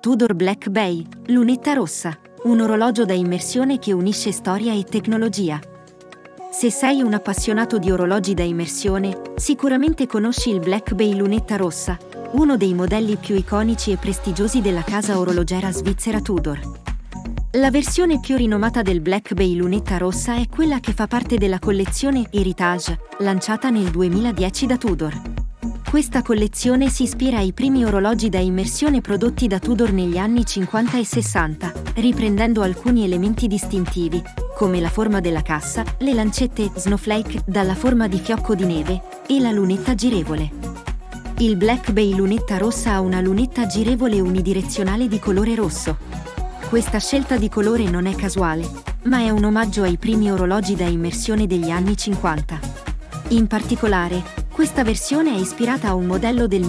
Tudor Black Bay, lunetta rossa, un orologio da immersione che unisce storia e tecnologia. Se sei un appassionato di orologi da immersione, sicuramente conosci il Black Bay lunetta rossa, uno dei modelli più iconici e prestigiosi della casa orologera svizzera Tudor. La versione più rinomata del Black Bay lunetta rossa è quella che fa parte della collezione Heritage, lanciata nel 2010 da Tudor. Questa collezione si ispira ai primi orologi da immersione prodotti da Tudor negli anni 50 e 60, riprendendo alcuni elementi distintivi, come la forma della cassa, le lancette snowflake dalla forma di fiocco di neve e la lunetta girevole. Il Black Bay lunetta rossa ha una lunetta girevole unidirezionale di colore rosso. Questa scelta di colore non è casuale, ma è un omaggio ai primi orologi da immersione degli anni 50. In particolare, questa versione è ispirata a un modello del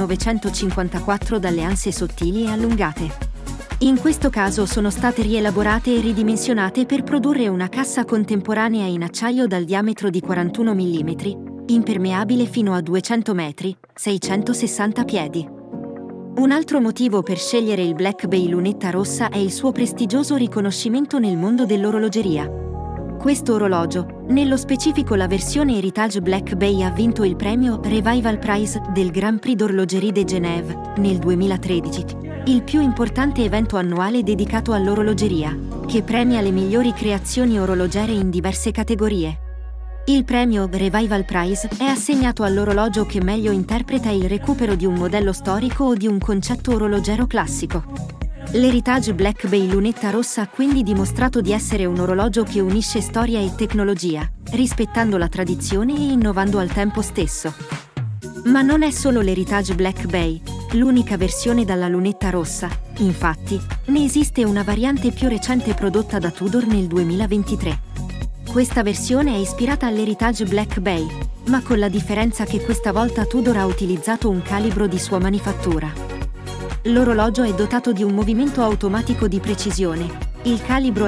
1954 dalle anse sottili e allungate. In questo caso sono state rielaborate e ridimensionate per produrre una cassa contemporanea in acciaio dal diametro di 41 mm, impermeabile fino a 200 metri, 660 piedi. Un altro motivo per scegliere il Black Bay lunetta rossa è il suo prestigioso riconoscimento nel mondo dell'orologeria. Questo orologio, nello specifico la versione Heritage Black Bay, ha vinto il premio Revival Prize del Grand Prix d'Horlogerie de Genève nel 2013, il più importante evento annuale dedicato all'orologeria, che premia le migliori creazioni orologere in diverse categorie. Il premio Revival Prize è assegnato all'orologio che meglio interpreta il recupero di un modello storico o di un concetto orologero classico. L'Heritage Black Bay lunetta rossa ha quindi dimostrato di essere un orologio che unisce storia e tecnologia, rispettando la tradizione e innovando al tempo stesso. Ma non è solo l'Heritage Black Bay l'unica versione dalla lunetta rossa, infatti, ne esiste una variante più recente prodotta da Tudor nel 2023. Questa versione è ispirata all'Heritage Black Bay, ma con la differenza che questa volta Tudor ha utilizzato un calibro di sua manifattura. L'orologio è dotato di un movimento automatico di precisione, il calibro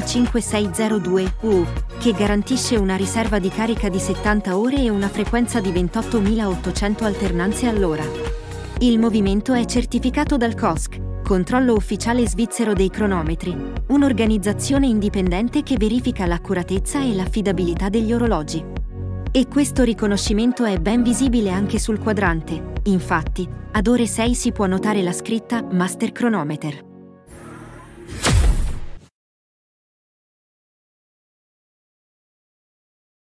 MT5602U, che garantisce una riserva di carica di 70 ore e una frequenza di 28.800 alternanze all'ora. Il movimento è certificato dal COSC, Controllo Ufficiale Svizzero dei Cronometri, un'organizzazione indipendente che verifica l'accuratezza e l'affidabilità degli orologi. E questo riconoscimento è ben visibile anche sul quadrante, infatti, ad ore 6 si può notare la scritta Master Chronometer.